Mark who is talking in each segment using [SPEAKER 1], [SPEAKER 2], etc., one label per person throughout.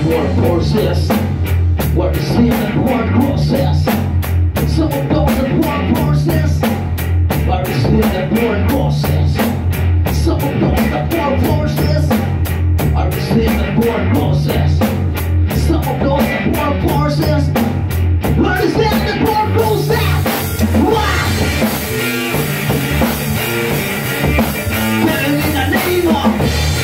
[SPEAKER 1] war forces. Where the sin and war crosses. Some of those that war forces. Where the sin and war crosses. Some of those that war forces. Where the sin and war crosses. Some of those that war forces. Where the sin and war crosses. Living in the name of.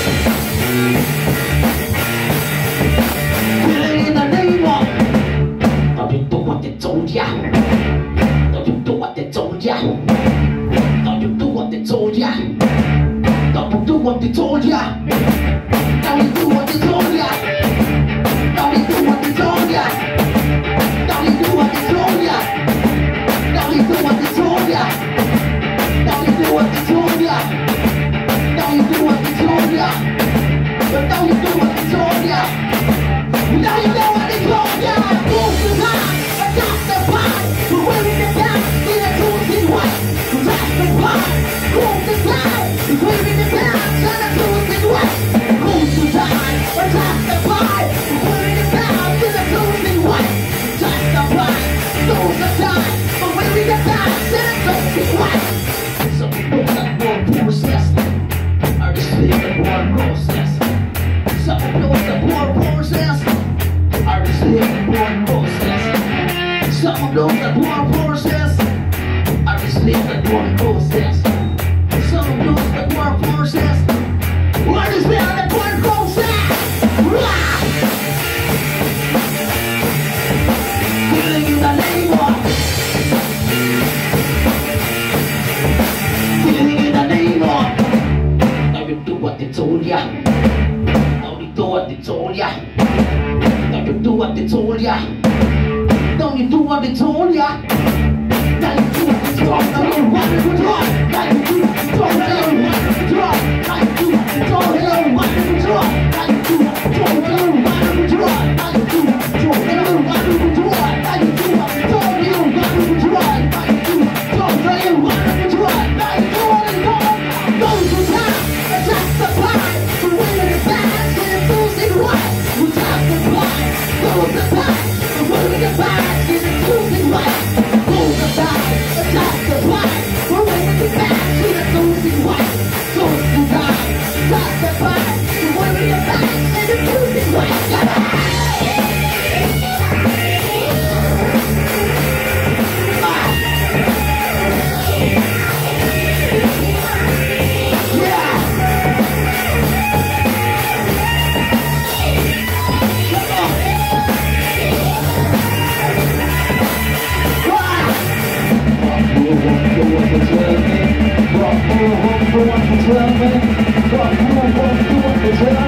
[SPEAKER 1] Living in the name of. Don't you do what they told ya? Don't you do what they told ya? Don't you do what they told ya? Don't you do what they told ya? Don't you do what they told ya? Don't you do what they told ya? Don't you do what they told ya? Don't you do what they told ya? Don't you do what they told ya? Don't you do what they told ya? But don't you do what they told ya? Now you know what they told ya. Move the line, adopt the pie. We're wearing the down, in a cruising white. Adopt the pie, move the line. We're wearing the down, in a cruising white. Move the line, adopt the pie. We're wearing the down, in a cruising white. Adopt the pie, move the line. We're wearing the down, in a cruising white. Some people that war process are the slave that war process. Some of those that war process are the slave that war process. Some of those that war process are the slave that war process. Some of those that war process are the slave that war process. Killing in the name of. Killing in the name of. Now you do what they told ya. Now you do what they told ya. Now you do what they told ya. Don't you do what they told ya? Now you do what they told ya. Now you want to control. Now you do what they told ya. Now you want to control. Now you do what they told ya. Now you want to control. Now you do what they told ya. Now you want to control. Now you do what they told ya. Now you want to control. Now you do what they told ya. You want to control. Now you do what they told ya. You want to control. Now you do what they told ya. Those who time, attack the pie. For winning the bags and the fools in white. Who tap the pie, those the pie. For winning the bags and the fools in white. Those the pie, attack the pie. For winning the bags and the fools in white. Those the pie, attack the pie. For winning the bags and the fools in white. Tell me